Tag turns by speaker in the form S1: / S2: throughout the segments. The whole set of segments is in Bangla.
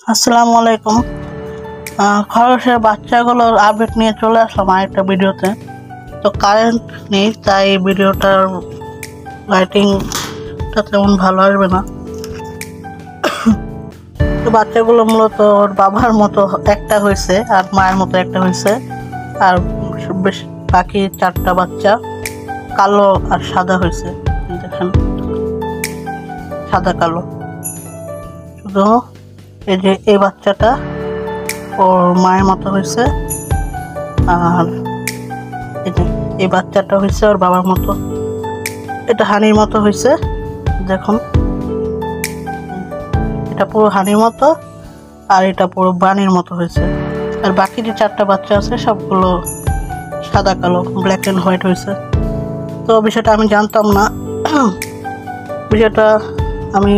S1: আসসালামু আলাইকুম। খরচের বাচ্চাগুলোর আপডেট নিয়ে চলে আসলাম আরেকটা ভিডিওতে। তো কারেন্ট নেই, তাই ভিডিওটার লাইটিংটা তেমন ভালো আসবে না। তো বাচ্চাগুলো মূলত ওর বাবার মতো একটা হয়েছে আর মায়ের মতো একটা হয়েছে, আর বেশ বাকি 4টা বাচ্চা কালো আর সাদা হয়েছে। দেখেন, সাদা কালো। শুধু এই যে এই বাচ্চাটা ওর মায়ের মতো হয়েছে, আর এই বাচ্চাটা হয়েছে ওর বাবার মতো। এটা হানির মতো হয়েছে, দেখুন এটা পুরো হানির মতো, আর এটা পুরো বানির মতো হয়েছে। আর বাকি যে 4টা বাচ্চা আছে সবগুলো সাদা কালো, ব্ল্যাক অ্যান্ড হোয়াইট হয়েছে। তো বিষয়টা আমি জানতাম না, বিষয়টা আমি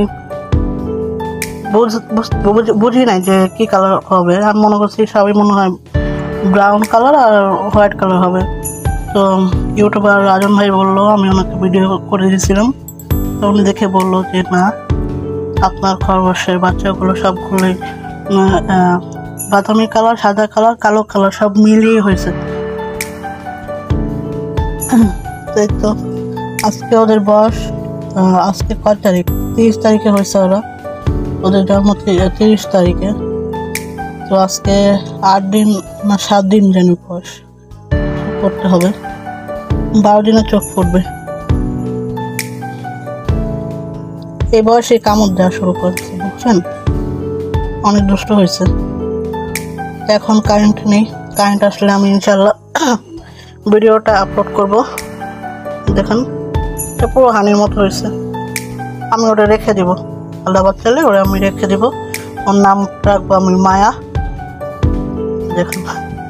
S1: বুঝি নাই যে কি কালার হবে। আমি মনে করছি সবই মনে হয় ব্রাউন কালার আর হোয়াইট কালার হবে। তো ইউটিউবার রাজন ভাই বললো, আমি ওনাকে ভিডিও করে দিয়েছিলাম, তো উনি দেখে বললো যে না, আপনার খরগোশের বাচ্চাগুলো সবগুলোই বাদামি কালার, সাদা কালার, কালো কালার সব মিলিয়ে হয়েছে। তাই তো আজকে ওদের বয়স, আজকে কয় তারিখ? 30 তারিখে হয়েছে ওদের জন্ম 30 তারিখে। তো আজকে 8 দিন না 7 দিন যেন বয়স করতে হবে, 12 দিনে চোখ ফুটবে। এই বয়সে কামড় দেওয়া শুরু করছে, বুঝছেন? অনেক দুষ্ট হয়েছে। এখন কারেন্ট নেই, কারেন্ট আসলে আমি ইনশাল্লাহ ভিডিওটা আপলোড করব। দেখেন, এটা পুরো হানির মতো হয়েছে। আমি ওটা রেখে দিব, আল্লাহ বাচ্চালে ওরা আমি রেখে দিব। ওর নাম রাখবো আমি মায়া। দেখুন,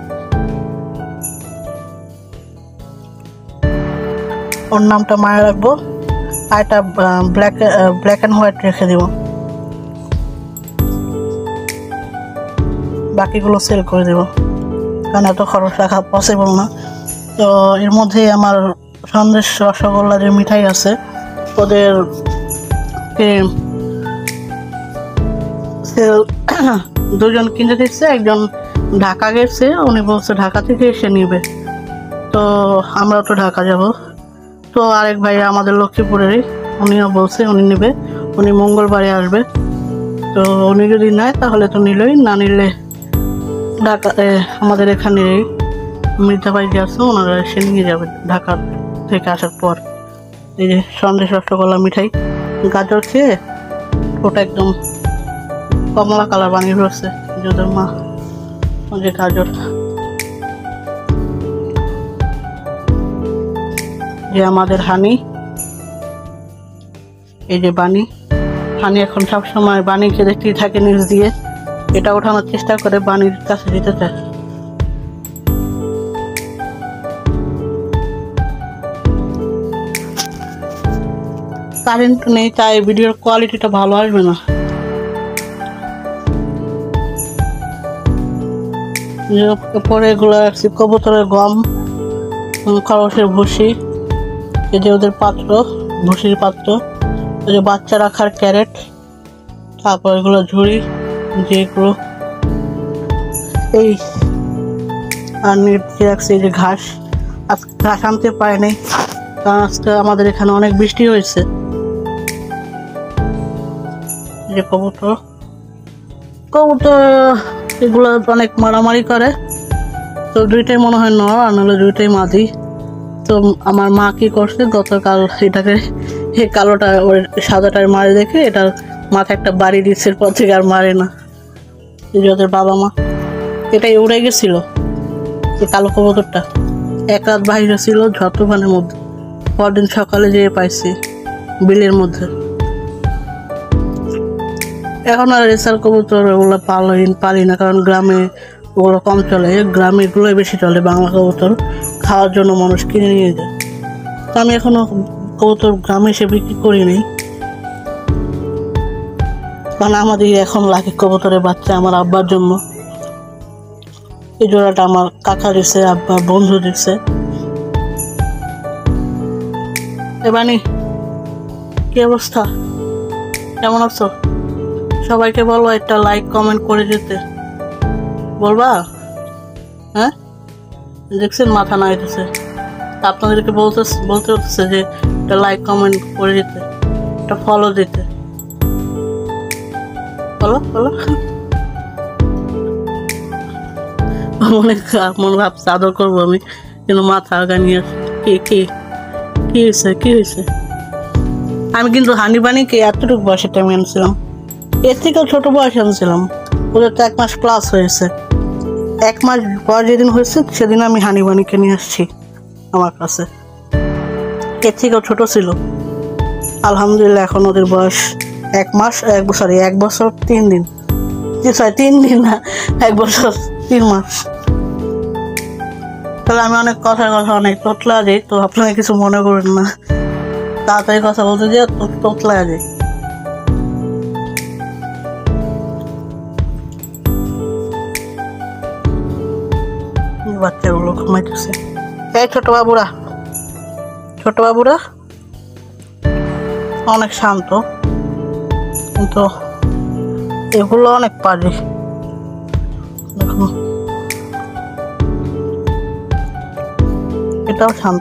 S1: ওর নামটা মায়া রাখবো, আর এটা ব্ল্যাক অ্যান্ড হোয়াইট রেখে দিব। বাকিগুলো সেল করে দেব, কারণ এত খরচ রাখা পসিবল না। তো এর মধ্যে আমার সন্দেশ রসগোল্লা যে মিঠাই আছে, ওদের দুজন কিনতে দিচ্ছে। একজন ঢাকা গেছে, উনি বলছে ঢাকা থেকে এসে নিবে। তো আমরা তো ঢাকা যাব। তো আরেক ভাই আমাদের লক্ষ্মীপুরেরই, উনিও বলছে উনি নেবে, উনি মঙ্গলবারে আসবে। তো উনি যদি নেয় তাহলে তো নিলই, না নিলে ঢাকা আমাদের এখানে মৃতা ভাই যে আছে ওনারা এসে নিয়ে যাবে ঢাকা থেকে আসার পর। এই যে সন্দেশ রসগোল্লা মিঠাই, গাজর খেয়ে ওটা একদম কমলা কালার বানিয়ে রয়েছে যদের মা। যে গাজর, যে আমাদের হানি, এই যে বানি। হানি এখন সবসময় বানিকে দেখতেই থাকে নিউজ দিয়ে, এটা ওঠানোর চেষ্টা করে বানির কাছে দিতে চায়। কারেন্ট নেই, তাই ভিডিওর কোয়ালিটিটা ভালো আসবে না। পরে এগুলো রাখছি কবুতরের গম, খরগোশের ভুসি, এই যে ওদের পাত্র, ভুসির পাত্র, এই যে বাচ্চা রাখার ক্যারেট, তারপর এগুলো ঝুড়ি, যেগুলো এই আর নিচে রাখছি এই যে ঘাস। আজকে ঘাস আনতে পারে নাই, কারণ আজকে আমাদের এখানে অনেক বৃষ্টি হয়েছে। যে কবুতর এগুলো অনেক মারামারি করে, তো দুইটাই মনে হয় নর, আর নাহলে দুইটাই মাদি। তো আমার মা কি করছে, গতকাল এটাকে কালোটা ওর সাদাটার মারে দেখে এটার মাথায় একটা বাড়ি দিচ্ছে, পর থেকে আর মারে না। এই যে ওদের বাবা মা, এটাই উড়ে গেছিল এই কালো কবুতরটা, এক রাত বাইরে ছিল ঝড়-তুফানের মধ্যে। পরদিন সকালে যেয়ে পাইছি বিলের মধ্যে। এখন আর রেসার কবুতর ওগুলো পালি না, কারণ গ্রামে ওগুলো কম চলে, গ্রামে এগুলোই বেশি চলে। বাংলা কবুতর খাওয়ার জন্য মানুষ কিনে নিয়ে যায়। তো আমি এখনো কবুতর গ্রামে এসে বিক্রি করিনি, কারণ আমাদের এখন লাগে কবুতরের বাচ্চা আমার আব্বার জন্য। এই জোড়াটা আমার কাকা দিচ্ছে, আব্বার বন্ধু দিচ্ছে। এবানি, কি অবস্থা, কেমন আছো? সবাইকে বলো একটা লাইক কমেন্ট করে যেতে, বলবা? হ্যাঁ, দেখছেন মাথা নাড়াইতেছে। আপনাদেরকে বলতে হচ্ছে যে একটা লাইক কমেন্ট করে যেতে, একটা ফলো দিতে। বলো বলো। মনে ভাবছে আদর করবো আমি, কিন্তু মাথা আগা নিয়ে কি কি কি হয়েছে কি হয়েছে? আমি কিন্তু হানি বানিকে এতটুকু বয়সের টাইমে আনছিলাম, এর থেকেও ছোট বয়সে আনছিলাম। ওদের তো 1 মাস প্লাস হয়েছে। 1 মাস পর যেদিন হয়েছে সেদিন আমি হানি বানিকে নিয়ে আসছি আমার কাছে। এর থেকেও ছোট ছিল। আলহামদুলিল্লাহ এখন ওদের বয়স 1 মাস 1 বছর 3 দিন। 3 দিন না, 1 বছর 3 মাস। তাহলে আমি অনেক কথার কথা অনেক তোতলা যাই, তো আপনারা কিছু মনে করেন না। তাড়াতাড়ি কথা বলতে যে তোতলা যায়। বাচ্চাগুলো ঘুমাইতেছে। এই ছোট বাবুরা অনেক শান্ত, কিন্তু এগুলো অনেক পারে। দেখুন, এটাও শান্ত।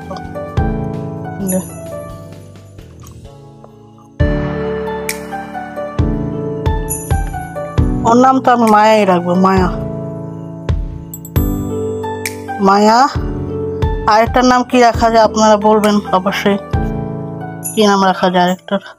S1: ওর নাম তো আমি মায়াই রাখবো, মায়া। আরেকটার নাম কি রাখা যায় আপনারা বলবেন অবশ্যই, কি নাম রাখা যায় আরেকটার?